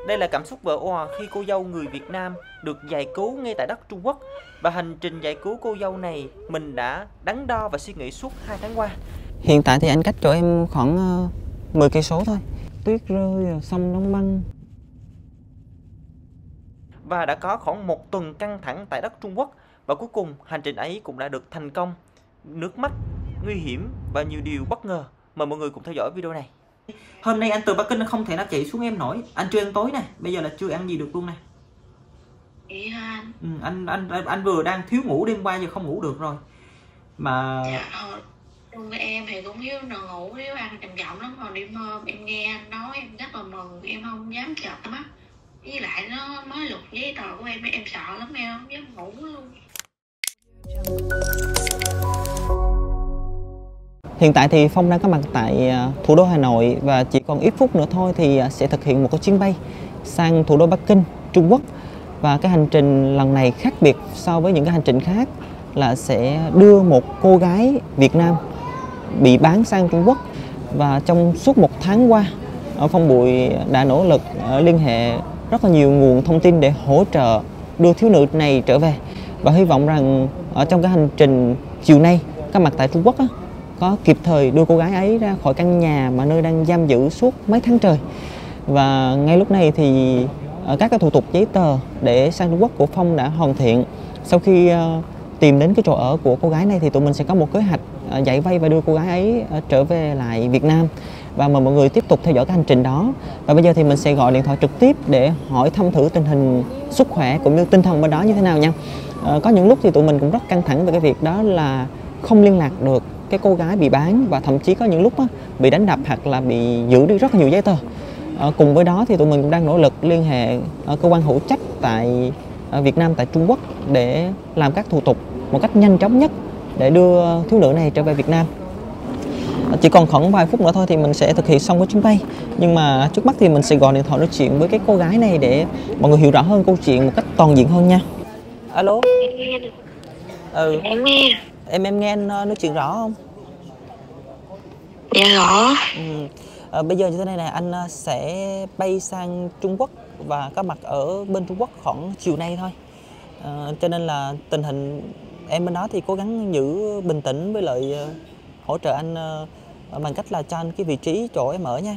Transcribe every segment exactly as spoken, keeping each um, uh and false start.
Đây là cảm xúc vỡ òa khi cô dâu người Việt Nam được giải cứu ngay tại đất Trung Quốc. Và hành trình giải cứu cô dâu này mình đã đắn đo và suy nghĩ suốt hai tháng qua. Hiện tại thì anh cách chỗ em khoảng uh, mười cây số thôi. Tuyết rơi, sông đóng băng. Và đã có khoảng một tuần căng thẳng tại đất Trung Quốc. Và cuối cùng hành trình ấy cũng đã được thành công. Nước mắt, nguy hiểm và nhiều điều bất ngờ. Mời mọi người cùng theo dõi video này. Hôm nay anh từ Bắc Kinh không thể nào chạy xuống em nổi. Anh chưa ăn tối nè, bây giờ là chưa ăn gì được luôn nè. Vậy hả anh? Ừ, anh, anh anh anh vừa đang thiếu ngủ, đêm qua giờ không ngủ được rồi. Mà Dạ thôi, chung với em thì cũng thiếu nằm ngủ, thiếu ăn trầm trọng lắm. Còn đêm hôm em nghe anh nói em rất là mừng, em không dám chợp mắt. Với lại nó mới lục giấy tờ của em, em sợ lắm, em không dám ngủ luôn. Hiện tại thì Phong đang có mặt tại thủ đô Hà Nội và chỉ còn ít phút nữa thôi thì sẽ thực hiện một cái chuyến bay sang thủ đô Bắc Kinh, Trung Quốc. Và cái hành trình lần này khác biệt so với những cái hành trình khác là sẽ đưa một cô gái Việt Nam bị bán sang Trung Quốc. Và trong suốt một tháng qua, Phong Bụi đã nỗ lực liên hệ rất là nhiều nguồn thông tin để hỗ trợ đưa thiếu nữ này trở về. Và hy vọng rằng ở trong cái hành trình chiều nay có mặt tại Trung Quốc á, có kịp thời đưa cô gái ấy ra khỏi căn nhà mà nơi đang giam giữ suốt mấy tháng trời. Và ngay lúc này thì các cái thủ tục giấy tờ để sang Trung Quốc của Phong đã hoàn thiện. Sau khi uh, tìm đến cái chỗ ở của cô gái này thì tụi mình sẽ có một kế hoạch uh, giải vây và đưa cô gái ấy uh, trở về lại Việt Nam. Và mời mọi người tiếp tục theo dõi cái hành trình đó. Và bây giờ thì mình sẽ gọi điện thoại trực tiếp để hỏi thăm thử tình hình sức khỏe cũng như tinh thần bên đó như thế nào nha. Uh, có những lúc thì tụi mình cũng rất căng thẳng về cái việc đó là không liên lạc được cái cô gái bị bán, và thậm chí có những lúc á, bị đánh đập hoặc là bị giữ đi rất là nhiều giấy tờ. À, cùng với đó thì tụi mình cũng đang nỗ lực liên hệ ở cơ quan hữu trách tại Việt Nam, tại Trung Quốc để làm các thủ tục một cách nhanh chóng nhất để đưa thiếu nữ này trở về Việt Nam. À, chỉ còn khoảng vài phút nữa thôi thì mình sẽ thực hiện xong cái chuyến bay. Nhưng mà trước mắt thì mình sẽ gọi điện thoại nói chuyện với cái cô gái này để mọi người hiểu rõ hơn câu chuyện một cách toàn diện hơn nha. Alo. Ừ. Em nghe. Em em nghe anh nói chuyện rõ không? Dạ rõ. Ừ. À, bây giờ như thế này nè, anh sẽ bay sang Trung Quốc và có mặt ở bên Trung Quốc khoảng chiều nay thôi. À, cho nên là tình hình em bên đó thì cố gắng giữ bình tĩnh với lại uh, hỗ trợ anh uh, bằng cách là cho anh cái vị trí chỗ em ở nha.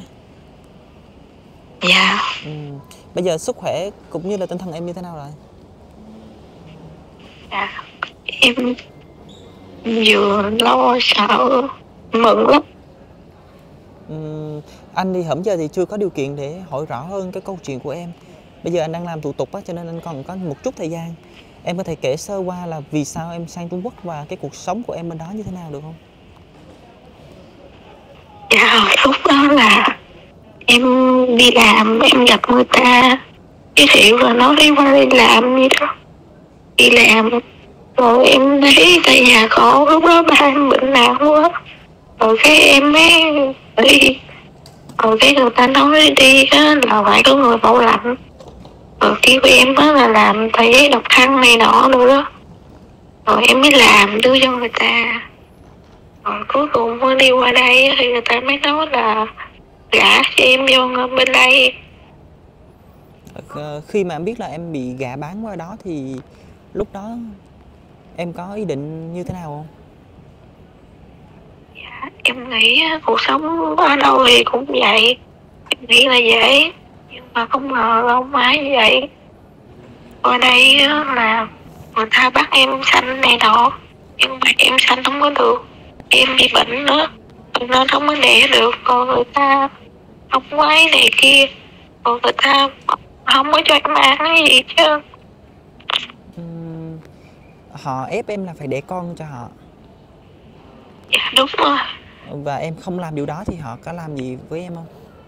Dạ. Ừ. Bây giờ sức khỏe cũng như là tinh thần em như thế nào rồi? Dạ. Em vừa lo sợ mừng lắm. Uhm, anh đi hổm giờ thì chưa có điều kiện để hỏi rõ hơn cái câu chuyện của em. Bây giờ anh đang làm thủ tục á, cho nên anh còn có một chút thời gian. Em có thể kể sơ qua là vì sao em sang Trung Quốc và cái cuộc sống của em bên đó như thế nào được không? Dạ, lúc đó là em đi làm, em gặp người ta giới thiệu và nói đi qua đi làm gì đó. Đi làm rồi em thấy tại nhà khổ, lúc đó ba em bệnh nặng quá. Rồi cái em mới đi, rồi cái người ta nói đi á là phải có người bảo lãnh. Rồi kêu em á là làm tờ giấy độc thân này nọ nữa đó. Rồi em mới làm đưa cho người ta. Rồi cuối cùng mới đi qua đây thì người ta mới nói là gả cho em vô bên đây. Ờ, khi mà em biết là em bị gả bán qua đó thì lúc đó em có ý định như thế nào không? Dạ, em nghĩ cuộc sống ở đâu thì cũng vậy. Em nghĩ là vậy, nhưng mà không ngờ không phải như vậy. Ở đây là người ta bắt em sanh này nọ, nhưng mà em sanh không có được. Em bị bệnh nữa, nên không có đẻ được. Còn người ta không quấy này kia, còn người ta không có cho em ăn cái gì chứ. Uhm, họ ép em là phải đẻ con cho họ. Dạ đúng rồi. Và em không làm điều đó thì họ có làm gì với em không?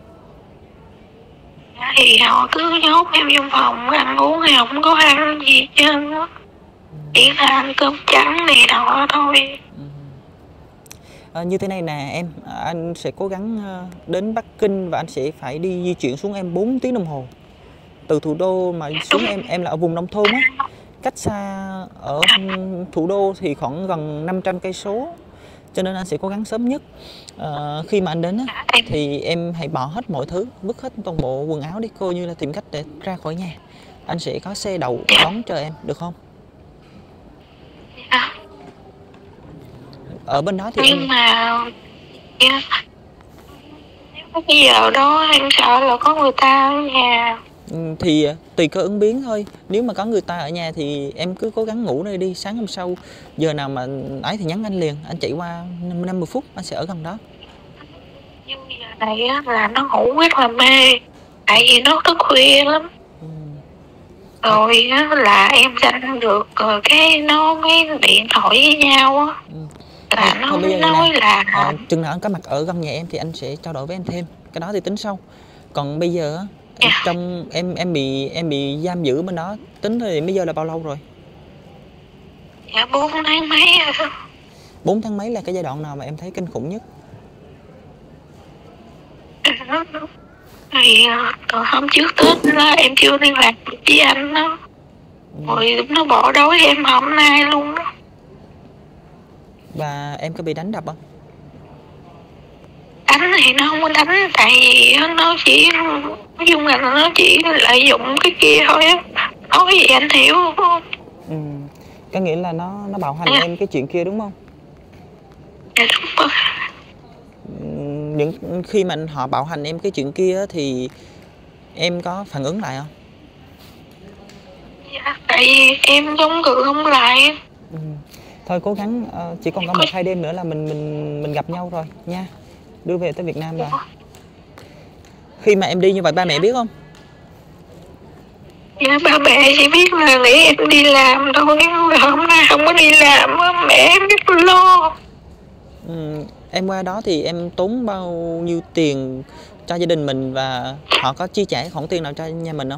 Dạ, thì họ cứ nhốt em trong phòng ăn uống thì không có ăn gì hết trơn á. Chỉ là ăn cơm trắng này nọ thôi. À, như thế này nè em, anh sẽ cố gắng đến Bắc Kinh và anh sẽ phải đi di chuyển xuống em bốn tiếng đồng hồ. Từ thủ đô mà xuống em, em là ở vùng nông thôn á, cách xa ở thủ đô thì khoảng gần năm trăm cây số. cho nên anh sẽ cố gắng sớm nhất. Ờ, khi mà anh đến á, thì em hãy bỏ hết mọi thứ, vứt hết toàn bộ quần áo đi, coi như là tìm cách để ra khỏi nhà. Anh sẽ có xe đậu đón chờ em, được không? Dạ. Ở bên đó thì Nhưng em... mà dạ, nếu cái giờ đó em sợ là có người ta ở nhà. Ừ, thì tùy cơ ứng biến thôi. Nếu mà có người ta ở nhà thì em cứ cố gắng ngủ đây đi. Sáng hôm sau giờ nào mà ấy thì nhắn anh liền. Anh chạy qua năm mươi phút, anh sẽ ở gần đó. Nhưng giờ này á, là nó ngủ rất là mê. Tại vì nó thức khuya lắm. Ừ. Rồi á, là em danh được rồi cái nó mới điện thoại với nhau á. Ừ. Là Thôi, nó thôi bây giờ nói nè, là à, chừng nào anh có mặt ở gần nhà em thì anh sẽ trao đổi với em thêm. Cái đó thì tính sau. Còn bây giờ á, em, dạ. trong em em bị em bị giam giữ bên đó, tính thời điểm bây giờ là bao lâu rồi? Dạ bốn tháng mấy rồi. bốn tháng mấy là cái giai đoạn nào mà em thấy kinh khủng nhất? Thì còn hôm trước Tết đó em chưa liên lạc được với anh đó. Rồi nó bỏ đói em hôm nay luôn đó. Và em có bị đánh đập không? Đánh thì nó không có đánh. Tại vì nó chỉ, nói chung là nó chỉ lợi dụng cái kia thôi á. Nói gì anh hiểu không? Ừ. Có nghĩa là nó nó bạo hành à. em cái chuyện kia đúng không? Dạ đúng rồi. Những khi mà họ bạo hành em cái chuyện kia thì em có phản ứng lại không? Dạ, tại vì em chống cự không lại. Ừ. Thôi cố gắng, uh, chỉ còn có một hai đêm nữa là mình mình mình gặp nhau rồi nha. Đưa về tới Việt Nam rồi. Khi mà em đi như vậy ba mẹ biết không? Dạ ba mẹ chỉ biết là nghĩ em đi làm thôi. Hôm nay không có đi làm mẹ em rất lo. Ừ. Em qua đó thì em tốn bao nhiêu tiền cho gia đình mình và họ có chi trả khoản tiền nào cho nhà mình không?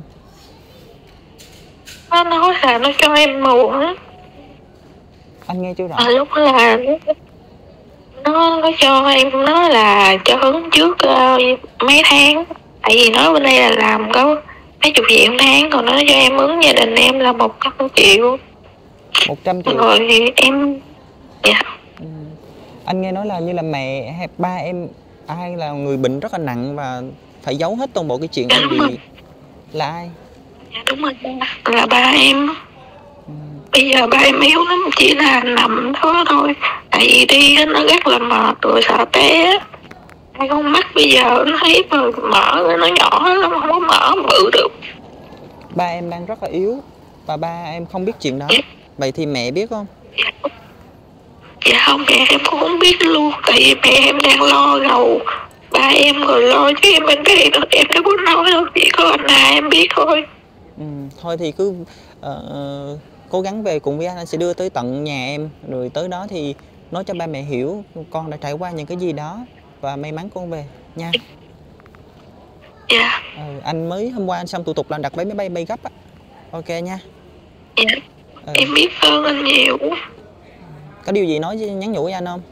Nó nói là nó cho em mượn. Anh nghe chưa rõ. À, lúc là nó nó cho em nó là cho hứng trước uh, mấy tháng. Tại vì nó bên đây là làm có mấy chục triệu một tháng. Còn nó cho em ứng gia đình em là một trăm triệu. Một trăm triệu. Rồi thì em dạ. Ừ. Anh nghe nói là như là mẹ hay ba em ai là người bệnh rất là nặng và phải giấu hết toàn bộ cái chuyện Dạ, em bị rồi. Là ai? Dạ đúng rồi, là ba em. Ừ. Bây giờ ba em yếu lắm, chỉ là nằm đó thôi. Tại vì đi nó rất là mệt rồi sợ té. Hai con mắt bây giờ nó thấy rồi mở nó nhỏ lắm, không có mở bự được. Ba em đang rất là yếu và ba em không biết chuyện đó. Dạ. Vậy thì mẹ biết không? Dạ, dạ không, mẹ em cũng không biết luôn. Tại vì mẹ em đang lo gầu ba em rồi lo chứ em bên đây nữa. Em đâu có nói đâu, chỉ có anh à em biết thôi. Ừ. Thôi thì cứ uh, cố gắng về cùng với anh. Anh sẽ đưa tới tận nhà em. Rồi tới đó thì nói cho ba mẹ hiểu con đã trải qua những cái gì đó và may mắn con về nha. Dạ. Ừ, anh mới hôm qua anh xong thủ tục là đặt vé máy bay bay gấp á. Ok nha. Dạ. Ừ. Em biết ơn anh nhiều. Có điều gì nói nhắn nhủ với anh không?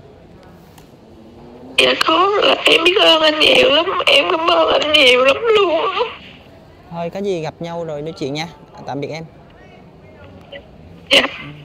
Dạ có, là em biết ơn anh nhiều lắm. Em cảm ơn anh nhiều lắm luôn. Thôi có gì gặp nhau rồi nói chuyện nha. Tạm biệt em. Dạ.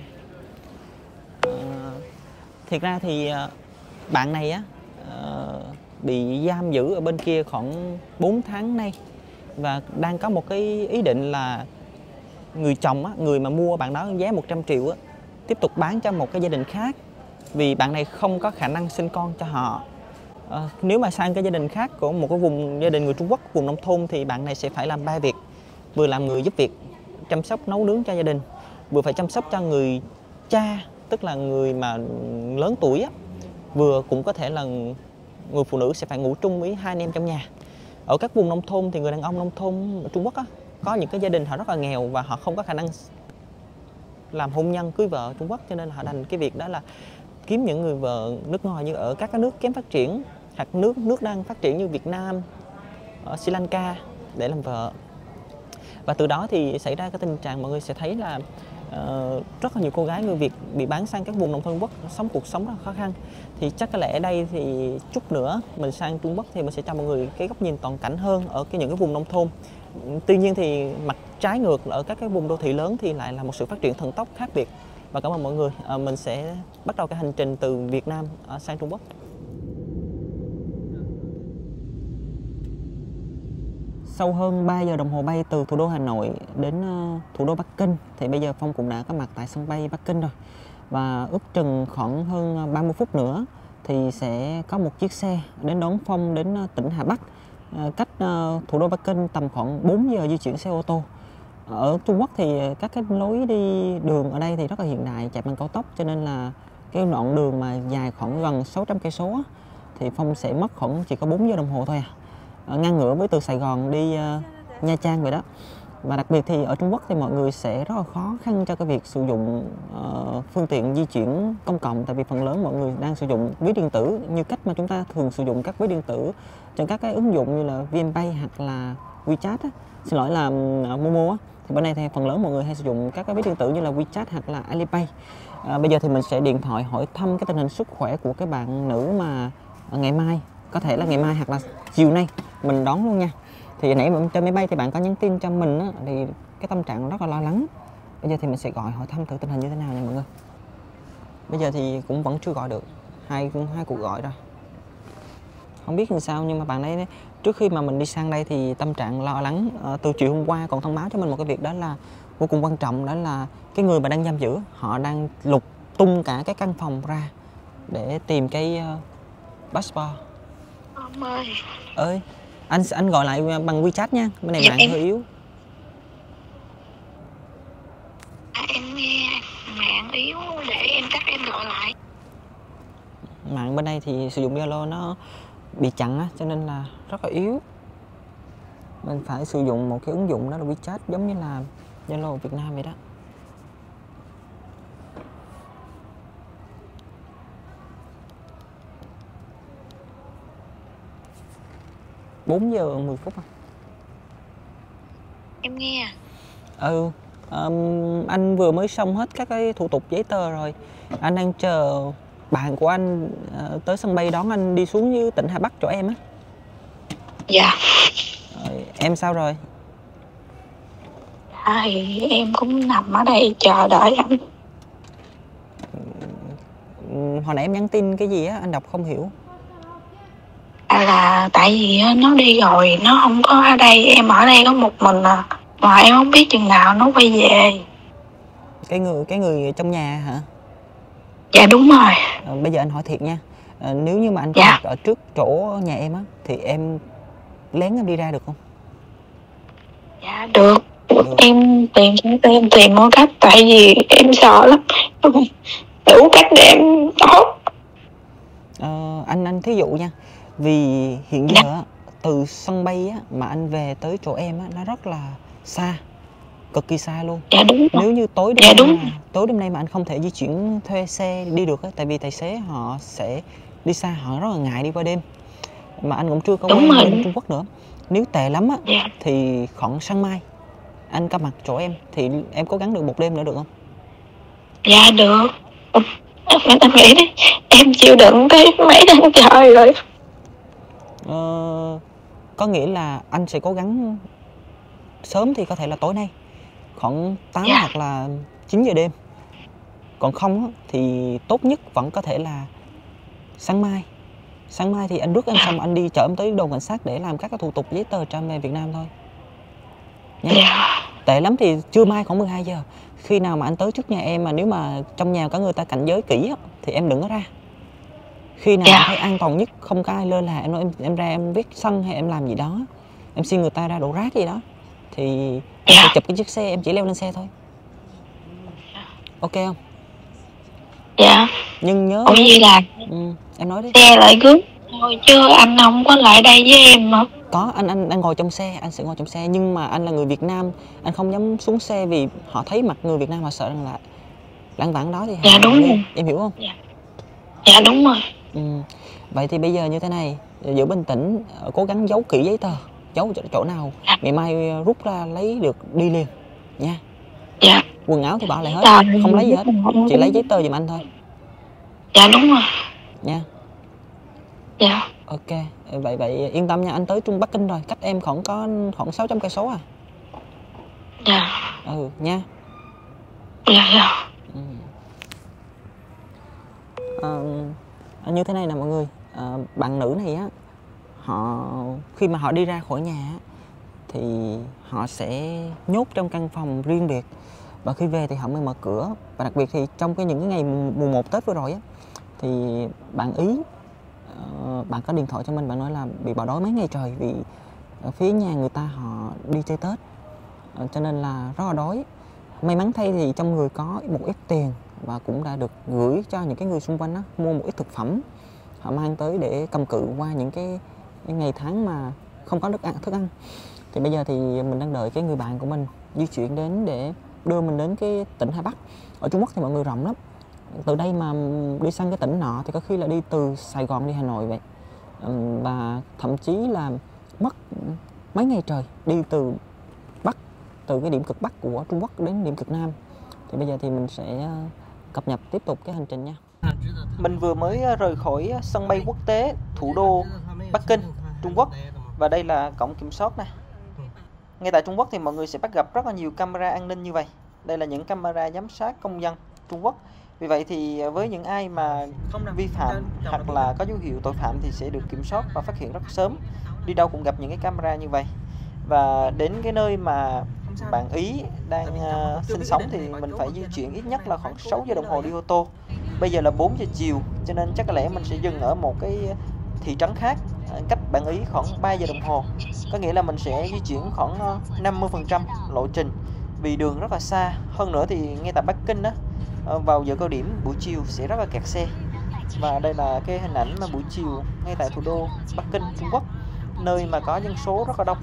À, thiệt ra thì bạn này á bị giam giữ ở bên kia khoảng bốn tháng nay và đang có một cái ý định là người chồng á, người mà mua bạn đó giá một trăm triệu á, tiếp tục bán cho một cái gia đình khác vì bạn này không có khả năng sinh con cho họ. À, nếu mà sang cái gia đình khác của một cái vùng gia đình người Trung Quốc, vùng nông thôn thì bạn này sẽ phải làm ba việc, vừa làm người giúp việc, chăm sóc nấu nướng cho gia đình, vừa phải chăm sóc cho người cha, tức là người mà lớn tuổi á, vừa cũng có thể là người phụ nữ sẽ phải ngủ chung với hai anh em trong nhà. Ở các vùng nông thôn thì người đàn ông nông thôn ở Trung Quốc á, có những cái gia đình họ rất là nghèo và họ không có khả năng làm hôn nhân cưới vợ ở Trung Quốc, cho nên là họ đành cái việc đó là kiếm những người vợ nước ngoài như ở các cái nước kém phát triển hoặc nước nước đang phát triển như Việt Nam, ở Sri Lanka để làm vợ. Và từ đó thì xảy ra cái tình trạng mọi người sẽ thấy là uh, rất là nhiều cô gái người Việt bị bán sang các vùng nông thôn Trung Quốc sống cuộc sống rất là khó khăn. Thì chắc có lẽ ở đây thì chút nữa mình sang Trung Quốc thì mình sẽ cho mọi người cái góc nhìn toàn cảnh hơn ở cái những cái vùng nông thôn. Tuy nhiên thì mặt trái ngược ở các cái vùng đô thị lớn thì lại là một sự phát triển thần tốc khác biệt. và cảm ơn mọi người. À, mình sẽ bắt đầu cái hành trình từ Việt Nam à, sang Trung Quốc. Sau hơn ba giờ đồng hồ bay từ thủ đô Hà Nội đến uh, thủ đô Bắc Kinh thì bây giờ Phong cũng đã có mặt tại sân bay Bắc Kinh rồi. Và ước chừng khoảng hơn ba mươi phút nữa thì sẽ có một chiếc xe đến đón Phong đến uh, tỉnh Hà Bắc, uh, cách uh, thủ đô Bắc Kinh tầm khoảng bốn giờ di chuyển xe ô tô. Ở Trung Quốc thì các cái lối đi đường ở đây thì rất là hiện đại, chạy bằng cao tốc, cho nên là cái đoạn đường mà dài khoảng gần sáu trăm cây số thì Phong sẽ mất khoảng chỉ có bốn giờ đồng hồ thôi à. Ngang ngửa với từ Sài Gòn đi uh, Nha Trang vậy đó. Và đặc biệt thì ở Trung Quốc thì mọi người sẽ rất là khó khăn cho cái việc sử dụng uh, phương tiện di chuyển công cộng, tại vì phần lớn mọi người đang sử dụng ví điện tử như cách mà chúng ta thường sử dụng các ví điện tử trên các cái ứng dụng như là VNPay hoặc là WeChat á. Xin lỗi là uh, Momo á. Thì bên này thì phần lớn mọi người hay sử dụng các cái ví điện tử như là WeChat hoặc là Alipay. Uh, bây giờ thì mình sẽ điện thoại hỏi thăm cái tình hình sức khỏe của cái bạn nữ mà ngày mai, có thể là ngày mai hoặc là chiều nay mình đón luôn nha. Thì nãy trên máy bay thì bạn có nhắn tin cho mình á, thì cái tâm trạng rất là lo lắng. Bây giờ thì mình sẽ gọi hỏi thăm thử tình hình như thế nào nha mọi người. Bây giờ thì cũng vẫn chưa gọi được, hai hai cuộc gọi rồi, không biết làm sao. Nhưng mà bạn ấy trước khi mà mình đi sang đây thì tâm trạng lo lắng. À, từ chiều hôm qua còn thông báo cho mình một cái việc đó là vô cùng quan trọng, đó là cái người mà đang giam giữ họ đang lục tung cả cái căn phòng ra để tìm cái uh, passport. Ông ơi. Ơi, anh anh gọi lại bằng WeChat nha, bên này Dạ, mạng em... hơi yếu. À, em nghe mạng yếu để em chắc em gọi lại. Mạng bên đây thì sử dụng Zalo nó bị chặn á, cho nên là rất là yếu. Mình phải sử dụng một cái ứng dụng đó là WeChat, giống như là Zalo Việt Nam vậy đó. bốn giờ mười phút à. Em nghe. Ừ, um, anh vừa mới xong hết các cái thủ tục giấy tờ rồi. Anh đang chờ bạn của anh uh, tới sân bay đón anh đi xuống với tỉnh Hà Bắc chỗ em á. Dạ. Rồi, em sao rồi? Dạ thì em cũng nằm ở đây chờ đợi anh. Ừ, hồi nãy em nhắn tin cái gì á, anh đọc không hiểu. À là tại vì nó đi rồi, nó không có ở đây, em ở đây có một mình à. Mà em không biết chừng nào nó quay về. Cái người cái người trong nhà hả? Dạ đúng rồi. À, bây giờ anh hỏi thiệt nha, à, nếu như mà anh có Dạ. mặt ở trước chỗ nhà em á thì em lén em đi ra được không? Dạ được, được. Em tìm em tìm mọi cách, tại vì em sợ lắm, đủ cách để em thoát. À, anh anh thí dụ nha, vì hiện giờ á, từ sân bay á, mà anh về tới chỗ em á, nó rất là xa, cực kỳ xa luôn. Dạ đúng rồi. Nếu như tối đêm Dạ, nay đúng. mà, tối đêm nay mà anh không thể di chuyển thuê xe đi được á, tại vì tài xế họ sẽ đi xa, họ rất là ngại đi qua đêm. Mà anh cũng chưa có Đúng quen rồi. bên Trung Quốc nữa. Nếu tệ lắm á, Dạ. thì khoảng sáng mai anh có mặt chỗ em thì em cố gắng được một đêm nữa được không? Dạ được. Em, em nghĩ đi, em chịu đựng tới mấy tháng trời rồi. Ờ, có nghĩa là anh sẽ cố gắng sớm thì có thể là tối nay khoảng tám Dạ. hoặc là chín giờ đêm. Còn không á, thì tốt nhất vẫn có thể là sáng mai. Sáng mai thì anh rước em xong anh đi chở em tới đồn cảnh sát để làm các cái thủ tục giấy tờ cho em về Việt Nam thôi nha. Dạ. Tệ lắm thì trưa mai khoảng mười hai giờ. Khi nào mà anh tới trước nhà em mà nếu mà trong nhà có người ta cảnh giới kỹ á, thì em đừng có ra. Khi nào Dạ. em thấy an toàn nhất, không có ai lơ là, em nói em, em ra em viết xăng hay em làm gì đó, em xin người ta ra đổ rác gì đó, thì em Dạ. sẽ chụp cái chiếc xe, em chỉ leo lên xe thôi. Ok không? Dạ. Nhưng nhớ. Ủa vậy là Ừ, em nói đi. xe lại cướp thôi chứ anh không có lại đây với em hả? Có, anh anh đang ngồi trong xe, anh sẽ ngồi trong xe, nhưng mà anh là người Việt Nam, anh không dám xuống xe vì họ thấy mặt người Việt Nam họ sợ rằng là lăng vãng đó thì họ Dạ đúng đi. rồi. Em hiểu không? Dạ. Dạ đúng rồi. Ừ. Vậy thì bây giờ như thế này, giữ bình tĩnh, cố gắng giấu kỹ giấy tờ, giấu chỗ, chỗ nào ngày mai rút ra lấy được đi liền nha. Dạ. Quần áo thì bỏ lại hết, Dạ. không lấy gì hết, chỉ lấy giấy tờ giùm anh thôi Dạ đúng rồi. nha. Dạ. Ok, vậy vậy yên tâm nha, anh tới Trung Bắc Kinh rồi, cách em khoảng có khoảng sáu trăm cây số à. Dạ. Ừ nha. Dạ. Dạ. Ừ. Ờ, như thế này nè mọi người, ờ, bạn nữ này á, họ khi mà họ đi ra khỏi nhà á, thì họ sẽ nhốt trong căn phòng riêng biệt, và khi về thì họ mới mở cửa. Và đặc biệt thì trong cái những cái ngày mùng một Tết vừa rồi á, thì bạn Ý, uh, bạn có điện thoại cho mình, bạn nói là bị bỏ đói mấy ngày trời vì ở phía nhà người ta họ đi chơi Tết, uh, cho nên là rất là đói. May mắn thay thì trong người có một ít tiền và cũng đã được gửi cho những cái người xung quanh đó, mua một ít thực phẩm họ mang tới để cầm cự qua những cái, cái ngày tháng mà không có thức ăn, thức ăn. Thì bây giờ thì mình đang đợi cái người bạn của mình di chuyển đến để đưa mình đến cái tỉnh Hà Bắc. Ở Trung Quốc thì mọi người rộng lắm, từ đây mà đi sang cái tỉnh nọ thì có khi là đi từ Sài Gòn đi Hà Nội vậy, và thậm chí là mất mấy ngày trời đi từ Bắc, từ cái điểm cực Bắc của Trung Quốc đến điểm cực Nam. Thì bây giờ thì mình sẽ cập nhật tiếp tục cái hành trình nha. Mình vừa mới rời khỏi sân bay quốc tế thủ đô Bắc Kinh, Trung Quốc, và đây là cổng kiểm soát này. Ngay tại Trung Quốc thì mọi người sẽ bắt gặp rất là nhiều camera an ninh như vậy. Đây là những camera giám sát công dân Trung Quốc. Vì vậy thì với những ai mà vi phạm hoặc là có dấu hiệu tội phạm thì sẽ được kiểm soát và phát hiện rất sớm. Đi đâu cũng gặp những cái camera như vậy. Và đến cái nơi mà bạn Ý đang uh, sinh sống thì mình phải di chuyển ít nhất là khoảng sáu giờ đồng hồ đi ô tô. Bây giờ là bốn giờ chiều, cho nên chắc có lẽ mình sẽ dừng ở một cái thị trấn khác cách bạn Ý khoảng ba giờ đồng hồ. Có nghĩa là mình sẽ di chuyển khoảng năm mươi phần trăm lộ trình vì đường rất là xa. Hơn nữa thì ngay tại Bắc Kinh đó, vào giờ cao điểm buổi chiều sẽ rất là kẹt xe. Và đây là cái hình ảnh mà buổi chiều ngay tại thủ đô Bắc Kinh, Trung Quốc, nơi mà có dân số rất là đông.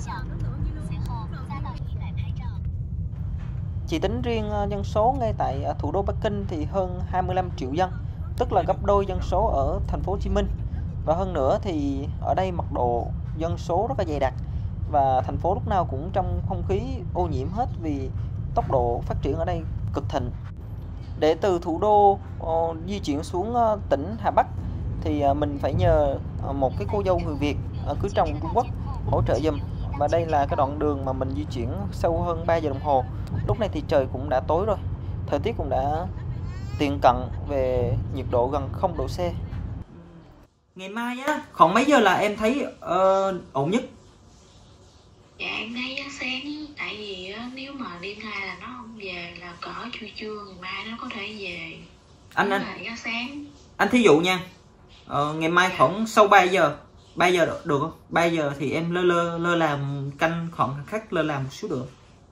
Chỉ tính riêng dân số ngay tại thủ đô Bắc Kinh thì hơn hai mươi lăm triệu dân, tức là gấp đôi dân số ở thành phố Hồ Chí Minh. Và hơn nữa thì ở đây mật độ dân số rất là dày đặc, và thành phố lúc nào cũng trong không khí ô nhiễm hết vì tốc độ phát triển ở đây cực thịnh. Để từ thủ đô uh, di chuyển xuống uh, tỉnh Hà Bắc thì uh, mình phải nhờ uh, một cái cô dâu người Việt uh, cưới chồng Trung Quốc hỗ trợ giùm. Và đây là cái đoạn đường mà mình di chuyển sâu hơn ba giờ đồng hồ. Lúc này thì trời cũng đã tối rồi, thời tiết cũng đã tiệm cận về nhiệt độ gần không độ C. Ngày mai á, khoảng mấy giờ là em thấy uh, ổn nhất? Dạ em thấy sáng, tại vì á, nếu mà đêm nay là nó không về là cỡ trưa trưa ngày mai nó có thể về. Anh anh là sáng. Anh thí dụ nha, ờ, ngày mai khoảng sau ba giờ, ba giờ được, được không? ba giờ thì em lơ lơ lơ làm canh khoảng khách lơ làm một xíu được.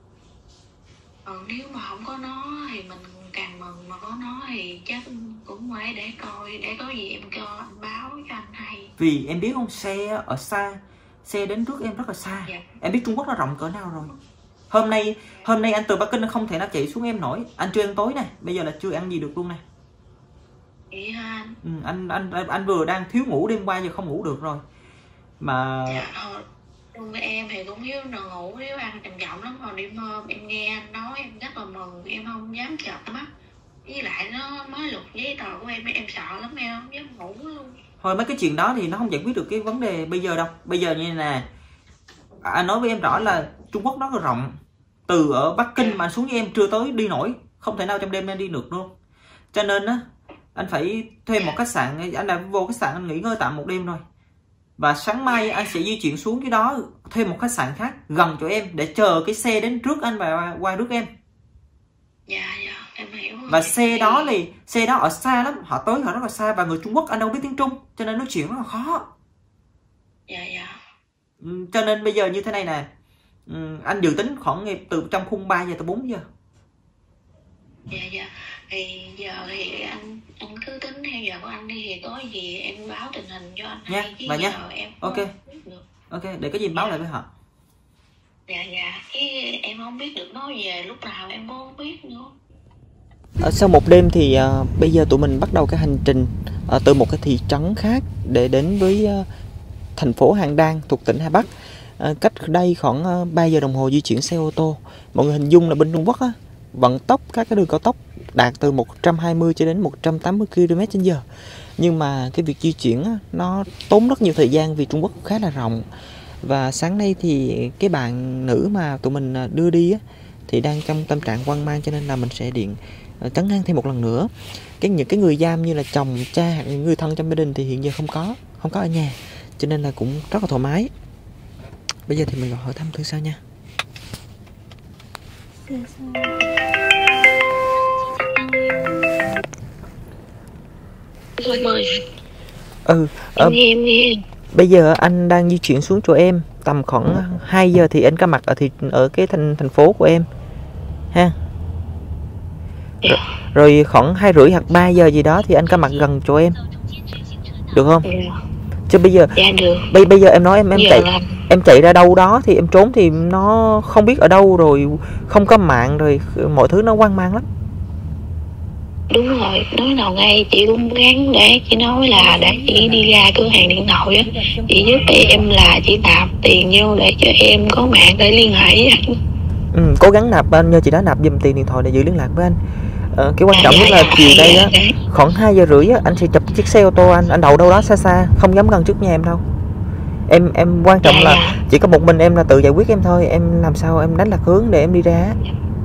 Ờ, nếu mà không có nó thì mình càng mừng, mà có nó thì chắc cũng phải để coi, để có gì em cho anh báo cho anh hay. Vì em biết không, xe ở xa, xe đến trước em rất là xa. Dạ. Em biết Trung Quốc nó rộng cỡ nào rồi. Hôm nay hôm nay anh từ Bắc Kinh không thể nào chạy xuống em nổi. Anh chưa ăn tối này, bây giờ là chưa ăn gì được luôn nè. Vậy hả? Ừ, anh anh anh vừa đang thiếu ngủ, đêm qua giờ không ngủ được rồi. Mà dạ, thôi. Em thì cũng thiếu nằm ngủ, thiếu ăn trầm trọng lắm. Hồi đêm hôm em nghe anh nói em rất là mừng, em không dám chợp mắt. Với lại nó mới lục giấy tờ của em, em sợ lắm, em không dám ngủ luôn. Thôi mấy cái chuyện đó thì nó không giải quyết được cái vấn đề bây giờ đâu. Bây giờ như nè, anh nói với em rõ là Trung Quốc rất là rộng. Từ ở Bắc Kinh mà xuống với em chưa tới đi nổi, không thể nào trong đêm em đi được luôn. Cho nên á, anh phải thuê một khách sạn, anh đã vô khách sạn anh nghỉ ngơi tạm một đêm rồi. Và sáng mai anh sẽ di chuyển xuống cái đó, thuê một khách sạn khác gần chỗ em để chờ cái xe đến trước anh và qua rước em. Dạ dạ, em hiểu. Và xe đó thì xe đó ở xa lắm, họ tới họ rất là xa, và người Trung Quốc anh đâu biết tiếng Trung, cho nên nói chuyện rất là khó. Dạ dạ. Ừ, cho nên bây giờ như thế này nè, ừ, anh dự tính khoảng từ trong khung ba giờ tới bốn giờ. Dạ dạ. Thì giờ thì anh anh cứ tính theo giờ của anh đi, thì có gì em báo tình hình cho anh nha, hay, chứ và giờ nha. em Ok. Ok, để có gì báo lại với họ. Dạ dạ, chứ em không biết được nó về lúc nào, em cũng không biết nữa. Ở sau một đêm thì uh, bây giờ tụi mình bắt đầu cái hành trình uh, từ một cái thị trấn khác để đến với uh, thành phố Hàn Đan thuộc tỉnh Hà Bắc. Uh, cách đây khoảng uh, ba giờ đồng hồ di chuyển xe ô tô. Mọi người hình dung là bên Trung Quốc á, vận tốc các cái đường cao tốc đạt từ một trăm hai mươi cho đến một trăm tám mươi ki lô mét trên giờ. Nhưng mà cái việc di chuyển á, nó tốn rất nhiều thời gian vì Trung Quốc khá là rộng. Và sáng nay thì cái bạn nữ mà tụi mình đưa đi á, thì đang trong tâm trạng hoang mang, cho nên là mình sẽ điện uh, trấn an thêm một lần nữa. Cái những cái người giam như là chồng, cha, những người thân trong gia đình thì hiện giờ không có không có ở nhà, cho nên là cũng rất là thoải mái. Bây giờ thì mình gọi hỏi thăm thử sao nha. Ừ, ờ, em nghe. bây giờ anh đang di chuyển xuống chỗ em, tầm khoảng hai giờ thì anh có mặt ở thì ở cái thành thành phố của em ha. R rồi khoảng hai rưỡi hoặc ba giờ gì đó thì anh có mặt gần chỗ em, được không? Chứ bây giờ Dạ được. bây bây giờ em nói em em Giờ chạy là... em chạy ra đâu đó thì em trốn thì nó không biết ở đâu, rồi không có mạng, rồi mọi thứ nó hoang mang lắm. Đúng rồi, nói nào ngay chị cũng gắng để chị nói là để chị đi ra cửa hàng điện thoại á, chị giúp em là chị nạp tiền vô để cho em có mạng để liên hệ với anh. Ừ, cố gắng nạp, anh nhờ chị đó nạp giùm tiền điện thoại để giữ liên lạc với anh. Ờ, cái quan À, trọng dạ, nhất là dạ, chiều dạ, đây dạ, á, dạ. khoảng hai giờ rưỡi á, anh sẽ chụp chiếc xe ô tô anh anh đậu đâu đó xa xa, không dám gần trước nhà em đâu. Em em quan trọng Dạ, là dạ. chỉ có một mình em là tự giải quyết em thôi, em làm sao em đánh lạc hướng để em đi ra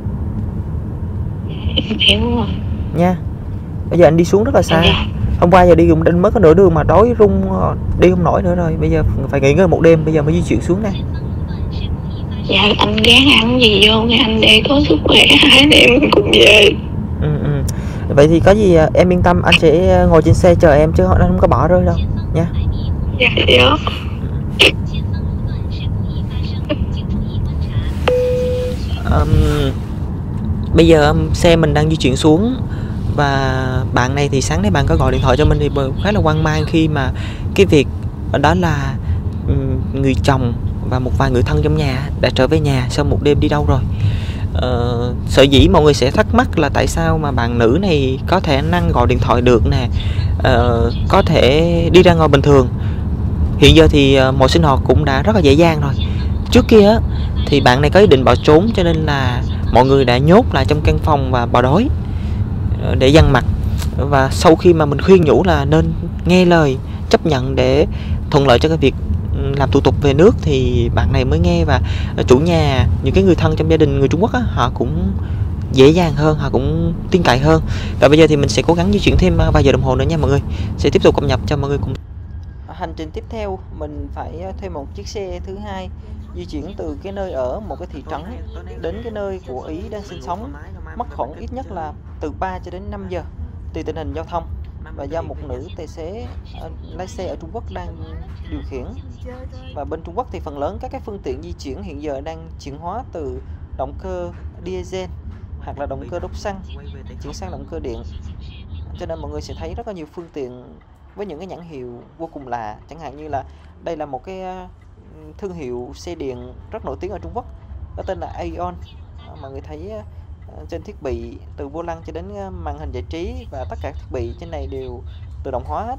Em hiểu rồi. nha. Bây giờ anh đi xuống rất là xa. Dạ. Hôm qua giờ đi cũng đến mới có nửa đường mà đói rung, đi không nổi nữa rồi. Bây giờ phải nghỉ ngơi một đêm, bây giờ mới di chuyển xuống đây. Dạ anh gán ăn gì vô nghe anh để có sức khỏe, hai anh em cùng về. Ừ, ừ. Vậy thì có gì em yên tâm, anh sẽ ngồi trên xe chờ em chứ anh không có bỏ rơi đâu nha. Dạ dạ. Um, bây giờ xe mình đang di chuyển xuống, và bạn này thì sáng nay bạn có gọi điện thoại cho mình thì khá là hoang mang khi mà cái việc đó là người chồng và một vài người thân trong nhà đã trở về nhà sau một đêm đi đâu rồi. Uh, sở dĩ mọi người sẽ thắc mắc là tại sao mà bạn nữ này có thể năng gọi điện thoại được nè, uh, có thể đi ra ngoài bình thường. Hiện giờ thì uh, mọi sinh hoạt cũng đã rất là dễ dàng rồi. Trước kia thì bạn này có ý định bỏ trốn, cho nên là mọi người đã nhốt lại trong căn phòng và bỏ đói để dằn mặt. Và sau khi mà mình khuyên nhủ là nên nghe lời, chấp nhận để thuận lợi cho cái việc làm thủ tục về nước, thì bạn này mới nghe. Và chủ nhà, những cái người thân trong gia đình người Trung Quốc á, họ cũng dễ dàng hơn, họ cũng tin cậy hơn. Và bây giờ thì mình sẽ cố gắng di chuyển thêm vài giờ đồng hồ nữa nha mọi người, sẽ tiếp tục cập nhật cho mọi người cùng. Hành trình tiếp theo mình phải thuê một chiếc xe thứ hai, di chuyển từ cái nơi ở một cái thị trấn đến cái nơi của Ý đang sinh sống, mất khoảng ít nhất là từ ba cho đến năm giờ tùy tình hình giao thông, và do một nữ tài xế uh, lái xe ở Trung Quốc đang điều khiển. Và bên Trung Quốc thì phần lớn các cái phương tiện di chuyển hiện giờ đang chuyển hóa từ động cơ diesel hoặc là động cơ đốt xăng chuyển sang động cơ điện, cho nên mọi người sẽ thấy rất là nhiều phương tiện với những cái nhãn hiệu vô cùng lạ. Chẳng hạn như là đây là một cái thương hiệu xe điện rất nổi tiếng ở Trung Quốc, có tên là Aeon. Mọi người thấy trên thiết bị từ vô lăng cho đến màn hình giải trí và tất cả thiết bị trên này đều tự động hóa hết.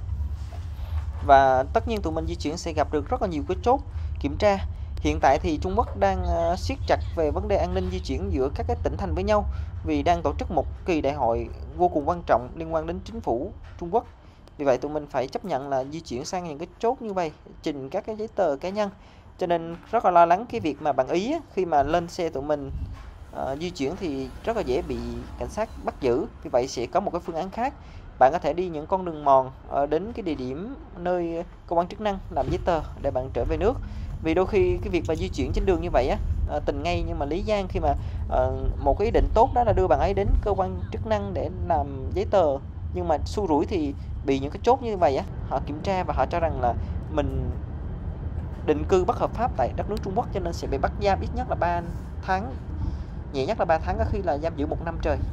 Và tất nhiên tụi mình di chuyển sẽ gặp được rất là nhiều cái chốt kiểm tra. Hiện tại thì Trung Quốc đang uh, siết chặt về vấn đề an ninh di chuyển giữa các cái tỉnh thành với nhau, vì đang tổ chức một kỳ đại hội vô cùng quan trọng liên quan đến chính phủ Trung Quốc. Vì vậy tụi mình phải chấp nhận là di chuyển sang những cái chốt như vậy, trình các cái giấy tờ cá nhân. Cho nên rất là lo lắng cái việc mà bạn Ý á, khi mà lên xe tụi mình uh, di chuyển thì rất là dễ bị cảnh sát bắt giữ. Vì vậy sẽ có một cái phương án khác. Bạn có thể đi những con đường mòn uh, đến cái địa điểm nơi cơ quan chức năng làm giấy tờ để bạn trở về nước. Vì đôi khi cái việc mà di chuyển trên đường như vậy á, uh, tình ngay nhưng mà lý gian khi mà uh, một cái ý định tốt đó là đưa bạn ấy đến cơ quan chức năng để làm giấy tờ, nhưng mà xui rủi thì bị những cái chốt như vậy á, họ kiểm tra và họ cho rằng là mình định cư bất hợp pháp tại đất nước Trung Quốc, cho nên sẽ bị bắt giam ít nhất là ba tháng, nhẹ nhất là ba tháng, có khi là giam giữ một năm trời.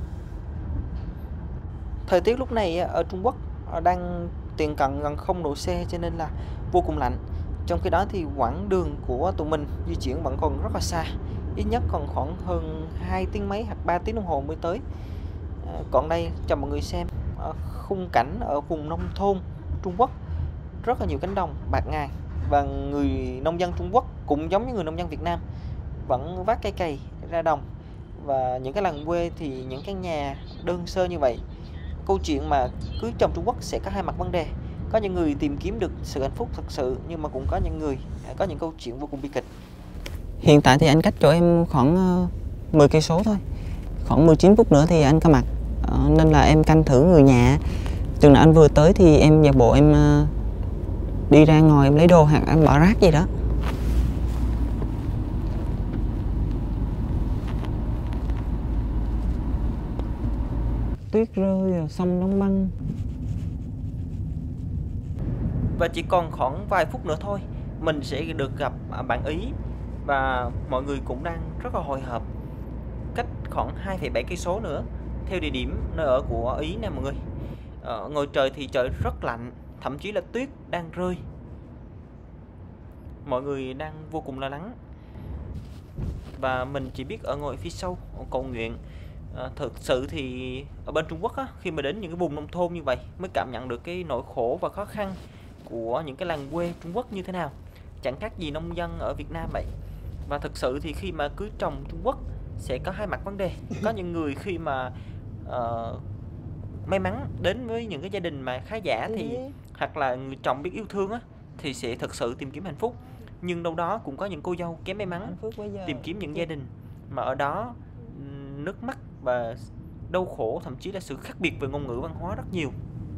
Thời tiết lúc này ở Trung Quốc đang tiệm cận gần không độ C, cho nên là vô cùng lạnh. Trong khi đó thì quãng đường của tụi mình di chuyển vẫn còn rất là xa, ít nhất còn khoảng hơn hai tiếng mấy hoặc ba tiếng đồng hồ mới tới. À, còn đây cho mọi người xem khung cảnh ở vùng nông thôn Trung Quốc, rất là nhiều cánh đồng bạt ngàn, và người nông dân Trung Quốc cũng giống như người nông dân Việt Nam vẫn vác cây cày ra đồng. Và những cái làng quê thì những căn nhà đơn sơ như vậy. Câu chuyện mà cưới chồng Trung Quốc sẽ có hai mặt vấn đề. Có những người tìm kiếm được sự hạnh phúc thật sự, nhưng mà cũng có những người có những câu chuyện vô cùng bi kịch. Hiện tại thì anh cách chỗ em khoảng mười cây số thôi, khoảng mười chín phút nữa thì anh có mặt. Ờ, nên là em canh thử người nhà, chừng nào anh vừa tới thì em giả bộ em uh, đi ra ngoài em lấy đồ hoặc em bỏ rác gì đó. Tuyết rơi, sông đóng băng. Và chỉ còn khoảng vài phút nữa thôi mình sẽ được gặp bạn Ý, và mọi người cũng đang rất là hồi hộp. Cách khoảng hai phẩy bảy cây số nữa theo địa điểm nơi ở của Ý nè mọi người. Ờ, ngoài trời thì trời rất lạnh, thậm chí là tuyết đang rơi. Mọi người đang vô cùng lo lắng, và mình chỉ biết ở ngồi phía sau cầu nguyện. À, thực sự thì ở bên Trung Quốc á, khi mà đến những cái vùng nông thôn như vậy mới cảm nhận được cái nỗi khổ và khó khăn của những cái làng quê Trung Quốc như thế nào, chẳng khác gì nông dân ở Việt Nam vậy. Và thực sự thì khi mà cưới chồng Trung Quốc sẽ có hai mặt vấn đề. Có những người khi mà uh, may mắn đến với những cái gia đình mà khá giả thì hoặc là người chồng biết yêu thương á, thì sẽ thực sự tìm kiếm hạnh phúc. Nhưng đâu đó cũng có những cô dâu kém may mắn tìm kiếm những gia đình mà ở đó nước mắt và đau khổ, thậm chí là sự khác biệt về ngôn ngữ văn hóa rất nhiều.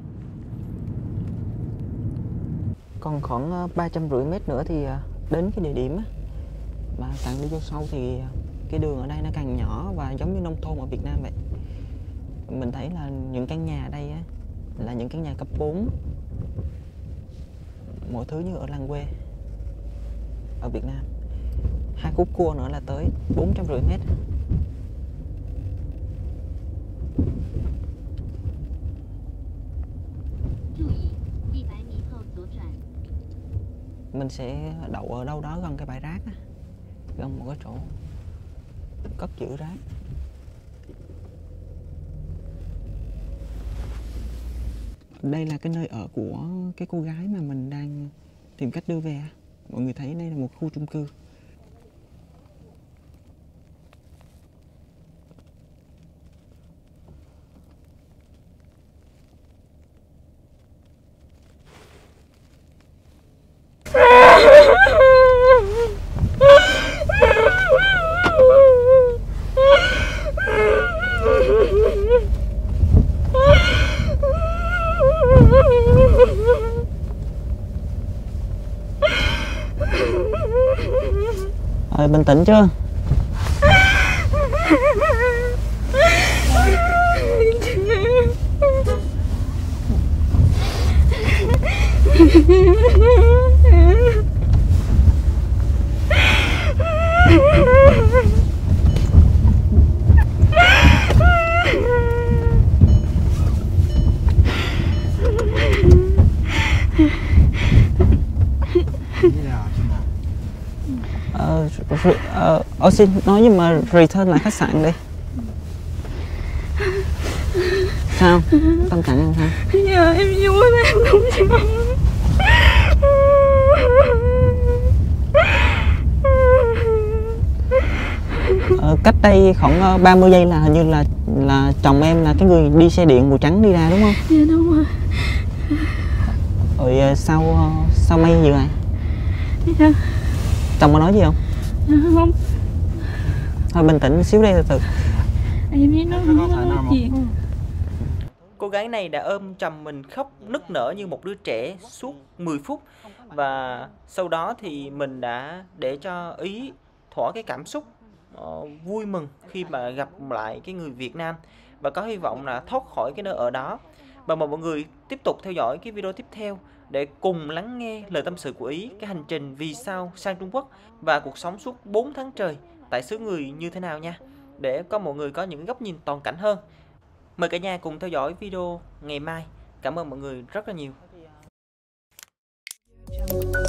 Còn khoảng ba trăm rưỡi mét nữa thì đến cái địa điểm á, mà càng đi vô sâu thì cái đường ở đây nó càng nhỏ và giống như nông thôn ở Việt Nam vậy. Mình thấy là những căn nhà ở đây á, là những căn nhà cấp bốn, mọi thứ như ở làng quê ở Việt Nam. Hai khúc cua nữa là tới bốn trăm rưỡi mét. Mình sẽ đậu ở đâu đó gần cái bãi rác á, gần một cái chỗ cất giữ rác. Đây là cái nơi ở của cái cô gái mà mình đang tìm cách đưa về. Mọi người thấy đây là một khu chung cư. Rồi, bình tĩnh chưa? Ờ, ờ, ờ, xin nói nhưng mà return lại khách sạn đi. Sao? Tâm trạng em sao? Giờ em vui mà em không sao. Ờ, cách đây khoảng ba mươi giây là hình như là là chồng em là cái người đi xe điện màu trắng đi ra đúng không? Dạ đúng rồi. Rồi sau sau may gì vậy? Dạ. Chồng có nói gì không? Dạ không. Thôi bình tĩnh xíu đây từ từ. Em với nó không có nói chuyện. Cô gái này đã ôm chồng mình khóc nức nở như một đứa trẻ suốt mười phút. Và sau đó thì mình đã để cho Ý thỏa cái cảm xúc uh, vui mừng khi mà gặp lại cái người Việt Nam, và có hy vọng là thoát khỏi cái nơi ở đó. Và mời mọi người tiếp tục theo dõi cái video tiếp theo để cùng lắng nghe lời tâm sự của Ý, cái hành trình vì sao sang Trung Quốc và cuộc sống suốt bốn tháng trời tại xứ người như thế nào nha, để có mọi người có những góc nhìn toàn cảnh hơn. Mời cả nhà cùng theo dõi video ngày mai. Cảm ơn mọi người rất là nhiều.